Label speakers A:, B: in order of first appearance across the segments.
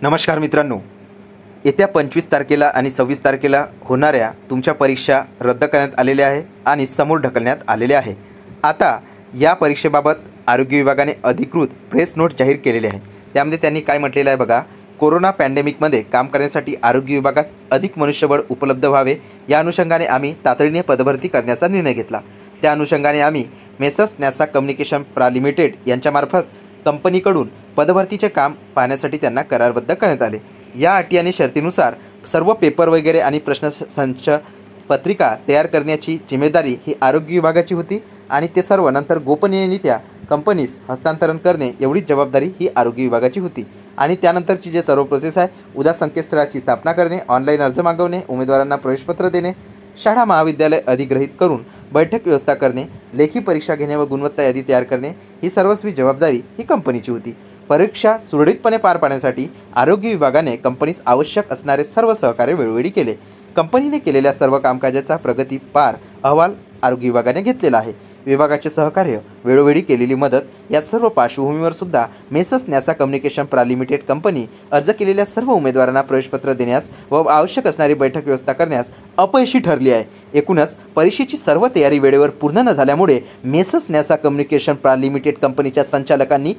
A: नमस्कार मित्रांनो, येत्या 25 तारखेला आणि 26 तारखेला होणाऱ्या तुमच्या परीक्षा रद्द करण्यात आलेल्या आहे आणि समोर ढकलण्यात आलेल्या आहे। आता या परीक्षेबाबत आरोग्य विभागाने अधिकृत प्रेस नोट जाहीर केलेली आहे। त्यामध्ये त्यांनी काय म्हटलेलं आहे बघा, कोरोना पॅन्डेमिकमध्ये काम करण्यासाठी आरोग्य विभागास अधिक मनुष्यबळ उपलब्ध व्हावे या अनुषंगाने आम्ही तातडीने पदभरती करण्याचा निर्णय घेतला। त्या अनुषंगाने आम्ही मेसर्स नॅसा कम्युनिकेशन प्रा लिमिटेड यांच्यामार्फत कंपनीकडून पदभरतीचे काम पाहण्यासाठी त्यांना करारबद्ध करण्यात आले। या अटी आणि शर्तीनुसार सर्व पेपर वगैरे आणि प्रश्नसंच पत्रिका तयार करण्याची जिम्मेदारी ही आरोग्य विभागाची होती आणि ते सर्व नंतर गोपनीयरित्या कंपनीस हस्तांतरण करणे एवढीच जबाबदारी ही आरोग्य विभागाची होती। आणि त्यानंतरची जे सर्व प्रोसेस आहे, उद्या संकेतस्थळाची स्थापना करणे, ऑनलाईन अर्ज मागवणे, उमेदवारांना प्रवेशपत्र देणे, शाळा महाविद्यालय अधिग्रहित करून बैठक व्यवस्था करणे, लेखी परीक्षा घेणे व गुणवत्ता यादी तयार करणे ही सर्वस्वी जबाबदारी ही कंपनीची होती। परीक्षा सुरळीतपणे पार पाडण्यासाठी आरोग्य विभागाने कंपनीस आवश्यक असणारे सर्व सहकार्य वेळोवेळी केले। कंपनीने केलेल्या सर्व कामकाजाचा प्रगतीपार अहवाल आरोग्य विभागाने घेतलेला आहे। विभागाचे सहकार्य, वेळोवेळी केलेली मदत या सर्व पार्श्वभूमीवर सुद्धा मेसर्स नॅसा कम्युनिकेशन प्रा लिमिटेड कंपनी अर्ज केलेल्या सर्व उमेदवारांना प्रवेशपत्र देण्यास व आवश्यक असणारी बैठक व्यवस्था करण्यास अपयशी ठरली आहे। एकूणच परीक्षेची सर्व तयारी वेळेवर पूर्ण न झाल्यामुळे मेसर्स नॅसा कम्युनिकेशन प्रा लिमिटेड कंपनीच्या संचालकांनी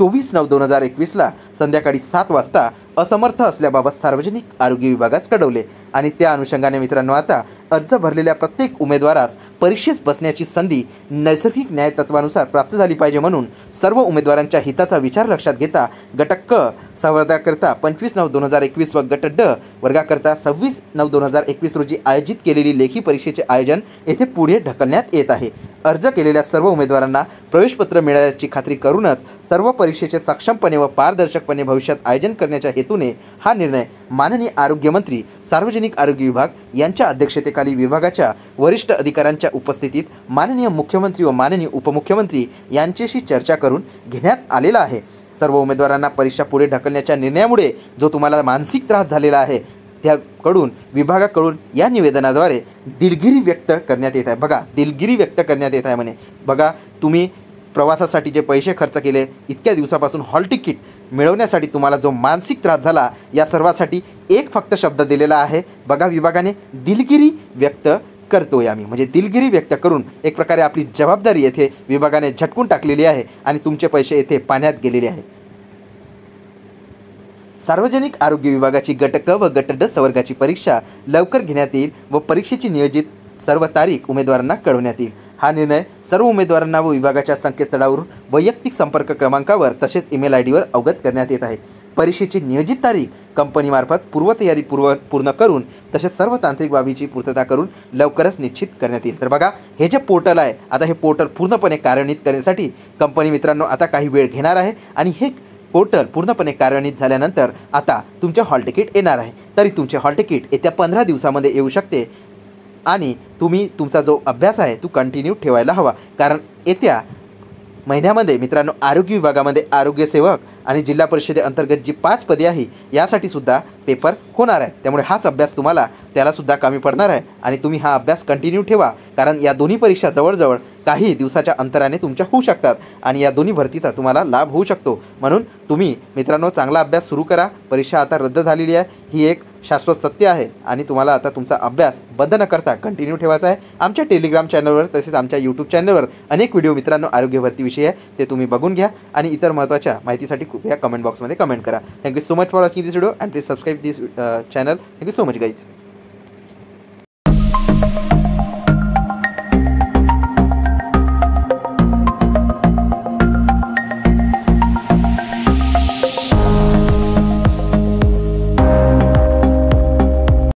A: 24/9/2021ला संध्याकाळी 7 वाजता असमर्थ असल्याबाबत सार्वजनिक आरोग्य विभागास कळवले आणि त्या अनुषंगाने मित्रांनो, आता अर्ज भरलेल्या प्रत्येक उमेदवारास परीक्षेस बसण्याची संधी नैसर्गिक न्याय तत्वानुसार प्राप्त झाली पाहिजे म्हणून सर्व उमेदवारांच्या हिताचा विचार लक्षात घेता गट क संवर्गाकरता 25/9/2021 व गट ड वर्गाकरता 26/9/2021 रोजी आयोजित केलेली लेखी परीक्षेचे आयोजन येथे पुढे ढकलण्यात येत आहे। अर्ज केलेल्या सर्व उमेदवारांना प्रवेशपत्र मिळाल्याची खात्री करूनच सर्व परीक्षेचे सक्षमपणे व पारदर्शकपणे भविष्यात आयोजन करण्याच्या हेतूने हा निर्णय माननीय आरोग्यमंत्री सार्वजनिक आरोग्य विभाग यांच्या अध्यक्षतेखाली विभागाच्या वरिष्ठ अधिकाऱ्यांच्या उपस्थितीत माननीय मुख्यमंत्री व माननीय उपमुख्यमंत्री यांच्याशी चर्चा करून घेण्यात आलेला आहे। सर्व उमेदवारांना परीक्षा पुढे ढकलण्याच्या निर्णयामुळे जो तुम्हाला मानसिक त्रास झालेला आहे त्याकडून विभागाकडून या निवेदनाद्वारे दिलगिरी व्यक्त करण्यात येत आहे। बघा, दिलगिरी व्यक्त करण्यात येत आहे म्हणे। बघा, तुम्ही प्रवासासाठी जे पैसे खर्च केले, इतक्या दिवसापासून हॉल तिकीट मिळवण्यासाठी तुम्हाला जो मानसिक त्रास झाला, या सर्वासाठी एक फक्त शब्द दिलेला आहे। बघा, विभागाने दिलगिरी व्यक्त करतोय आम्ही, म्हणजे दिलगिरी व्यक्त करून एक प्रकारे आपली जबाबदारी येथे विभागाने झटकून टाकलेली आहे आणि तुमचे पैसे येथे पाण्यात गेलेले आहे। सार्वजनिक आरोग्य विभागाची गट क व गट ड संवर्गाची परीक्षा लवकर घेण्यात येईल व परीक्षेची नियोजित सर्व तारीख उमेदवारांना कळवण्यात येईल। हा निर्णय सर्व उमेदवारांना व विभागाच्या संकेतस्थळावरून वैयक्तिक संपर्क क्रमांकावर तसेच ईमेल आयडीवर अवगत करण्यात येत आहे। परीक्षेची नियोजित तारीख कंपनीमार्फत पूर्वतयारी पूर्ण करून तसेच सर्व तांत्रिक बाबीची पूर्तता करून लवकरच निश्चित करण्यात येईल। तर बघा, हे जे पोर्टल आहे, आता हे पोर्टल पूर्णपणे कार्यान्वित करण्यासाठी कंपनी मित्रांनो आता काही वेळ घेणार आहे आणि हे पोर्टल पूर्णपणे कार्यान्वित झाल्यानंतर आता तुमचे हॉल तिकीट येणार आहे। तरी तुमचे हॉल तिकीट येत्या 15 दिवसामध्ये येऊ शकते आणि तुम्ही तुमचा जो अभ्यास आहे तो कंटिन्यू ठेवायला हवा, कारण येत्या महिन्यामध्ये मित्रांनो आरोग्य विभागामध्ये आरोग्य सेवक आणि जिल्हा परिषदेअंतर्गत जी 5 पदे आहे यासाठी सुद्धा पेपर होणार आहे। त्यामुळे हाच अभ्यास तुम्हाला त्यालासुद्धा कमी पडणार आहे आणि तुम्ही हा अभ्यास कंटिन्यू ठेवा, कारण या दोन्ही परीक्षा जवळजवळ काही दिवसाच्या अंतराने तुमच्या होऊ शकतात आणि या दोन्ही भरतीचा तुम्हाला लाभ होऊ शकतो। म्हणून तुम्ही मित्रांनो चांगला अभ्यास सुरू करा। परीक्षा आता रद्द झालेली आहे, ही एक शाश्वत सत्य आहे आणि तुम्हाला आता तुमचा अभ्यास बंद न करता कंटिन्यू ठेवायचा आहे। आमच्या टेलिग्राम चॅनलवर तसेच आमच्या यूट्यूब चॅनलवर अनेक व्हिडिओ मित्रांनो आरोग्य भरतीविषयी आहे, ते तुम्ही बघून घ्या आणि इतर महत्त्वाच्या माहितीसाठी कृपया कमेंट बॉक्समध्ये कमेंट करा। Thank you so much for watching this video and please subscribe this channel. Thank you so much guys.